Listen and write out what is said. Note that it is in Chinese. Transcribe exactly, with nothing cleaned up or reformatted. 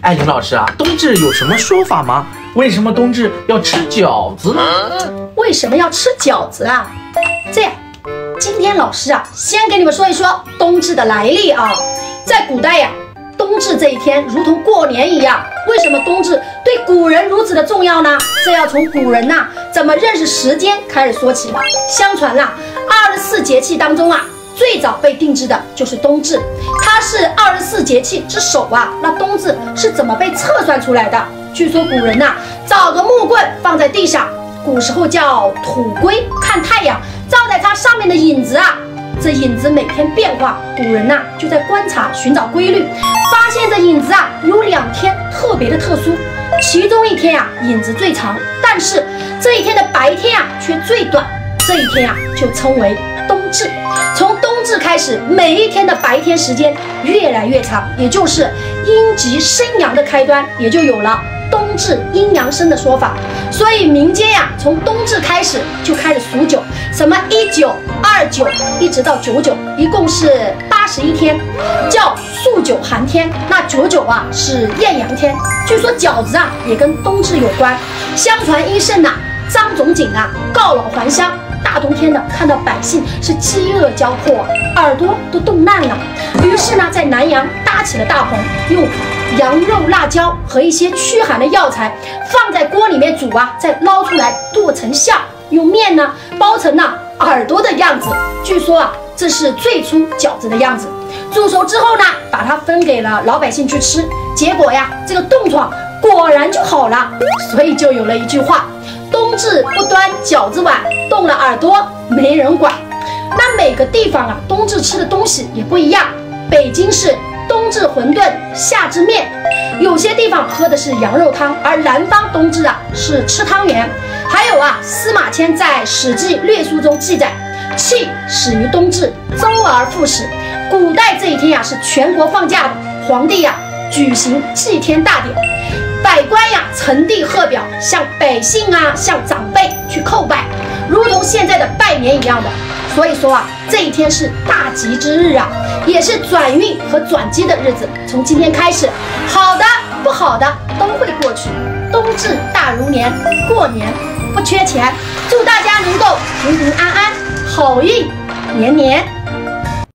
哎，林老师啊，冬至有什么说法吗？为什么冬至要吃饺子呢？ 为什么要吃饺子啊？这样，今天老师啊，先给你们说一说冬至的来历啊。在古代呀、啊，冬至这一天如同过年一样。为什么冬至对古人如此的重要呢？这要从古人呐、啊、怎么认识时间开始说起了。相传啦、啊，二十四节气当中啊，最早被定制的就是冬至，它是二十四节气之首啊。那冬至是怎么被测算出来的？据说古人呐、啊，找个木棍放在地上，古时候叫土龟，看太阳照在它上面的影子啊，这影子每天变化，古人呐、啊、就在观察寻找规律，发现这影子啊有两天特别的特殊，其中一天呀、啊、影子最长，但是这一天的白天啊却最短，这一天啊就称为冬至。从冬至开始，每一天的白天时间越来越长，也就是阴极生阳的开端，也就有了冬至阴阳生的说法。所以民间呀、啊，从冬至开始就开始数九，什么一九、二九，一直到九九，一共是八十一天，叫数九寒天。那九九啊是艳阳天。据说饺子啊也跟冬至有关。相传医圣呐、啊、张仲景啊告老还乡。大冬天的，看到百姓是饥饿交迫，耳朵都冻烂了。于是呢，在南阳搭起了大棚，用羊肉、辣椒和一些驱寒的药材放在锅里面煮啊，再捞出来剁成馅，用面呢包成了耳朵的样子。据说啊，这是最初饺子的样子。煮熟之后呢，把它分给了老百姓去吃。结果呀，这个冻疮果然就好了。所以就有了一句话。冬至不端饺子碗，冻了耳朵没人管。那每个地方啊，冬至吃的东西也不一样。北京是冬至馄饨，夏至面，有些地方喝的是羊肉汤，而南方冬至啊是吃汤圆。还有啊，司马迁在《史记略书》中记载，气始于冬至，周而复始。古代这一天呀、啊、是全国放假的，皇帝呀、啊、举行祭天大典。百官呀，呈递贺表，向百姓啊，向长辈去叩拜，如同现在的拜年一样的。所以说啊，这一天是大吉之日啊，也是转运和转机的日子。从今天开始，好的不好的都会过去。冬至大如年，过年不缺钱。祝大家能够平平安安，好运年年。